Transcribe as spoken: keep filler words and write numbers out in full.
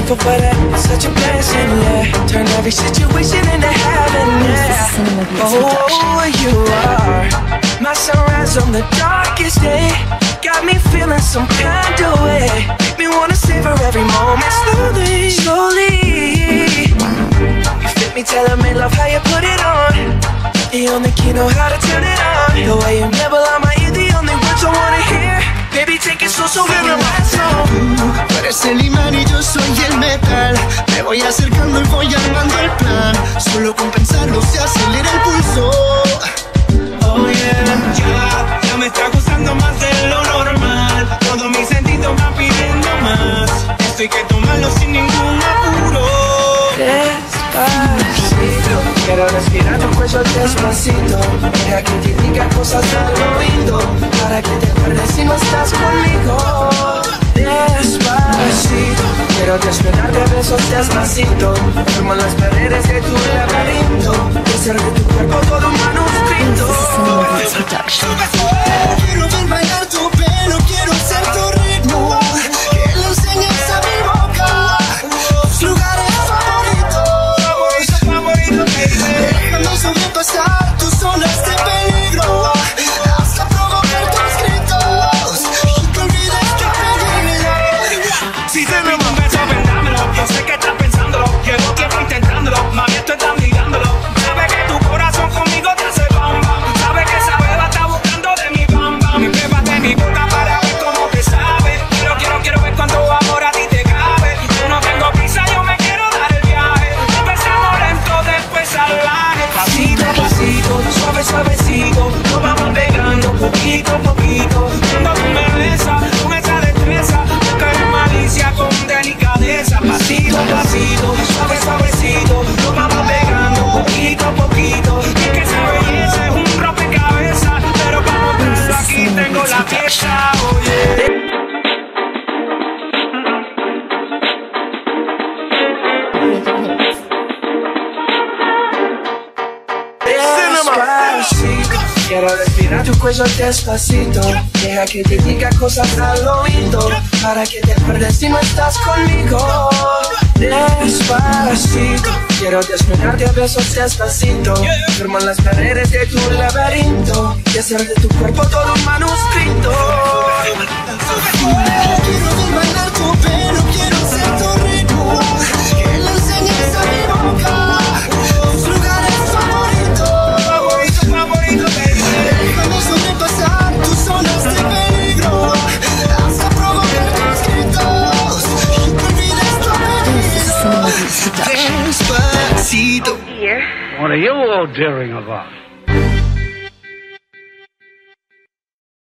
tiempo fuera es such a blessing, yeah. Turn every situation into heaven, yeah. Oh, you are my sunrise on the darkest day. Got me feeling some kind of way. Make me wanna savor every moment slowly, slowly. You fit me, telling me love how you put it on. The only key know how to turn it on. The way you nibble on my ear, the only words I wanna hear. Baby, take it slow, so we're in my zone. Tú eres el imán y yo soy el metal. Me voy acercando y voy armando el plan. Solo con pensarlo se acelera el pulso. Oh yeah, ya, ya me está gustando más de lo normal. Todos mis sentidos van pidiendo más. Esto hay que tomarlo sin ningún apuro. Despacito, quiero respirar tu cuello despacito. Deja que te diga cosas al oído, para que te acuerdes si no estás conmigo. Despacito, quiero despertarte a besos despacito. Firmo las paredes de tu laberinto, y hacer de tu cuerpo todo un manuscrito. Quiero ver bailar tu pelo, quiero ser tu ritmo. Que le enseñes a mi boca tus lugares favoritos, favoritos, déjame sobrepasar tus zonas de peligro, hasta provocar tus gritos y que olvides que pedir. Si te pido un beso, vendámelo. Yo sé que estás pensándolo. Llevo tiempo intentándolo. Mami, tú estás mirándolo. Sabes que tu corazón conmigo te hace bam bam. Sabes que esa beba está buscando de mi bam bam. Me bebas de mi boca para ver cómo te sabe. Quiero, quiero, quiero ver cuánto amor a ti te cabe. Yo no tengo prisa, yo me quiero dar el viaje. Empezamos lento, después salvaje. Pasito a pasito, suave, suavecito. Nos vamos pegando poquito a poquito. Cuando tú me besas con esa destreza, buscaré malicia con delicadeza. Pasito a pasito, suave, suavecito. Nos vamos pegando poquito a poquito. Y es que esa belleza es un rompecabezas, pero para montarlo aquí tengo la pieza, oye. Despacito, quiero respirar tu cuello despacito. Deja que te diga cosas al oído, para que te acuerdes si no estás conmigo. Despacito, quiero desnudarte a besos despacito. Firmo las paredes de tu laberinto, y hacer de tu cuerpo todo un manuscrito. Quiero ver bailar tu pelo, quiero ser tu ritmo. Que le enseñes a mi boca tus lugares favoritos, favoritos, favoritos, baby. Déjame sobrepasar tus zonas de peligro, hasta provocar tus gritos y que olvides tu apellido. Despacito. What are you all daring about?